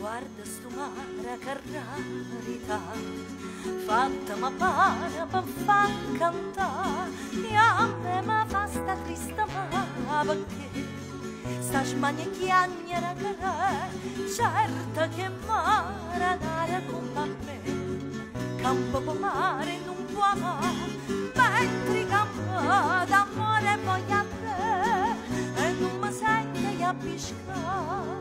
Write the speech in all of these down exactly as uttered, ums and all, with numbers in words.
Guarda sto mare che rarità, fatta ma pare per fa cantare, e a me ma fa sta triste ma perché sta smania chiagnera che re, certa che mare dare con me, campo per mare non può amare, mentre campo d'amore voglio a te, e non mi sente a piscare.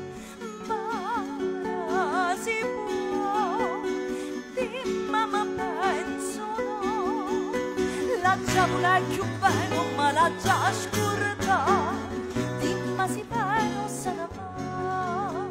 Si può, dimmi ma penso no, la giavola è più bella ma la già scurta, dimmi si bene o se ne va.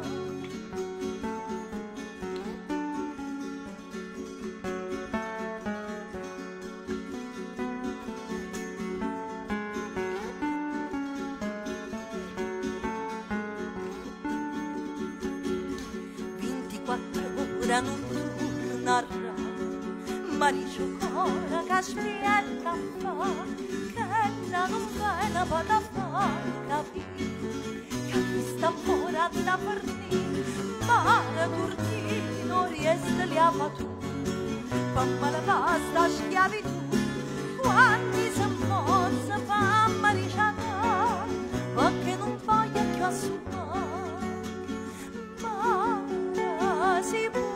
Ora non tornerà, ma dice ancora che aspetta fa, che la non bene vada a far capire, che questa amore da partire, mare cortino riesce lì a tu, mamma la vasta schiavitù, quanti se mozza mamma ricciata, ma che non voglia più assumere, ma si può.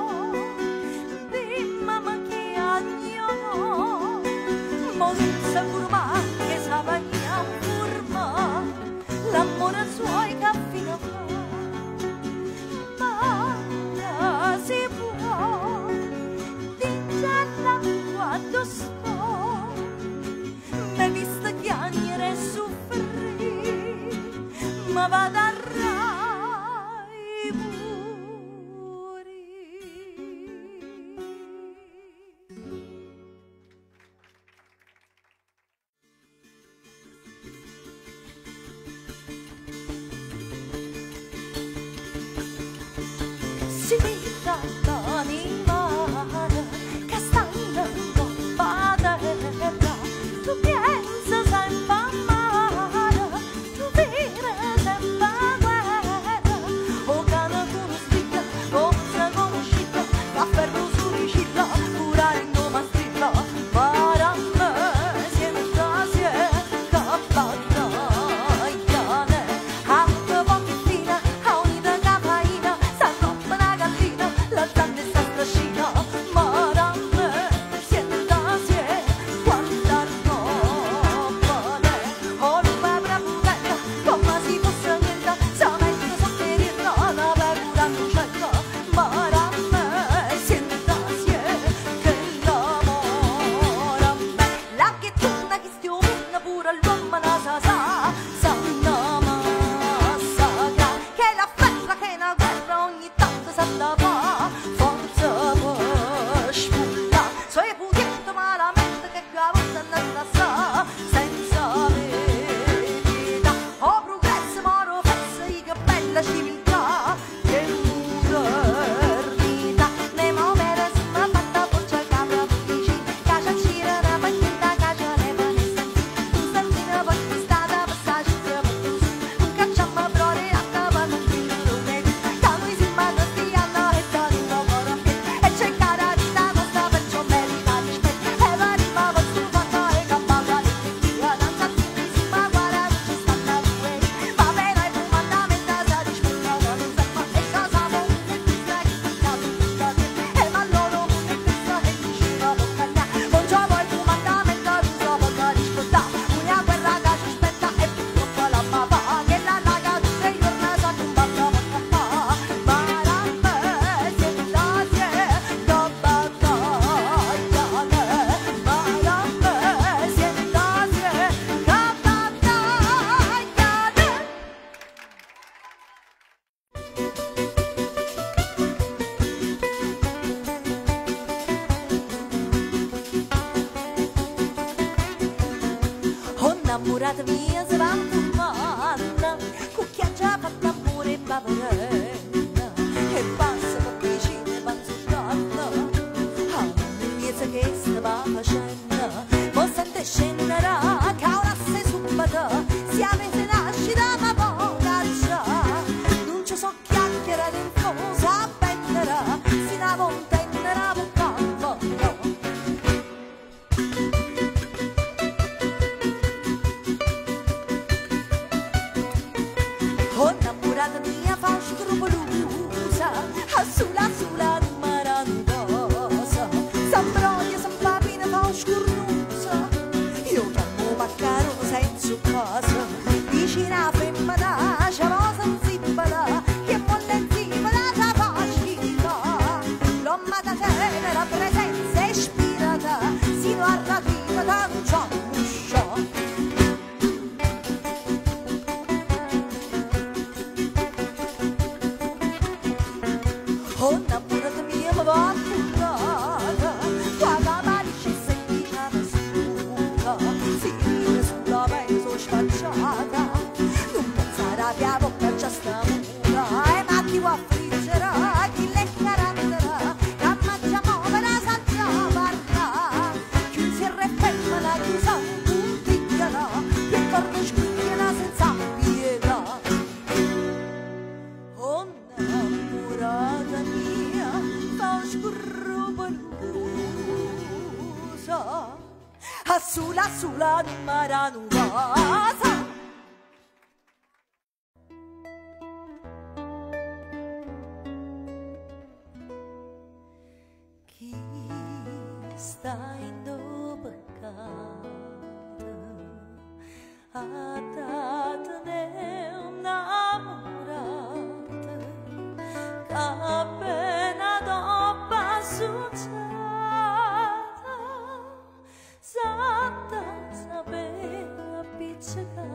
Che sapaglia un furma, l'amore suoi che fino fa, ma si può, dice quando sto, m'hai vista chiagnere e soffrire, ma vado a rai pure. Si vita d'animare che sta andando a terra, tu pensa sempre a mare, tu vivi sempre a guerra, o cane con stilla, cosa conosciuta, va ferro su ricilla, pura in nome strilla, para a me, sienta si è capagliane, a te pochi fine, a unita capaina, sta troppo una gallina, la zanne sta strascina, ma da me sienta si è quanta roba o non va bravura, come si fosse niente, sa meglio sotterrita, una pecora nucetta, ma da me sienta si è che l'amore a me, la che torna che stiamo pure all'uomo la sa sa, sa una massacra, che la ferra che una guerra ogni tanto sa la fa, forza per spulla, suoi putietto malamente che cavolo andata sa, senza verità, o progresso moro fesse che bella civiltà, che modernità, ne muovere su una fatta boccia capra vicina, caccia gira una paglietta, caccia le panesse, un stantino poi stata passaggio per tu, un cacciamma prore a capa con finurone, da noi si manda stiano e da di nuovo rampetto, e c'è cara di sta nostra perciò merita rispetto, e va di ma va su fatta e campagna di via, danza tutti si ma guarda non ci stanno due, va bene e comandamento sa rispetta, non sa ma e cosa vuoi che tu stai cantando tutta te, e ma loro che questa che diceva boccaglia, non c'ho vuoi comandamento tu so poca rispetta, una guerra che ci aspetta e purtroppo la papà, che la raga tutte i giorni sa combatta bocca fa, ma la me sienta si è da battaglia, ma la me sienta si è da battaglia. Oh innamorata mia se va un manna, cucchiaccia fatta pure bavarella, e passa per vicino e panzo scialla, ah, mi sa che stava facendo, mo sente scenderà, che ora sei subito, si avete nascita ma poca già, non ci so chiacchierare in fondo, su casa, vicino a femmina, c'è la sensibile, che molle zibile da facilità. L'uomo da tenera presenza ispirata, sino a rapiva da un ciò. Oh, innamorata mia, ma va buttata, quando malice se diciamo sputa, si vede sulla penso sfacciata, non pensare che a bocca già sta muta, e ma ti vuoi affliggere, chi le carattere, che ammacciamo per la saggia parla, chiusi e repemmela, chiusa un puntigliano, che corno squicchiano senza pietà. Oh, innamorata mia, fa scrupolosa, a sulla sulla numera nuvosa. Chi sta in do peccato, a tatene innamorata, che appena dopo succeda, satta sapere appiccicata,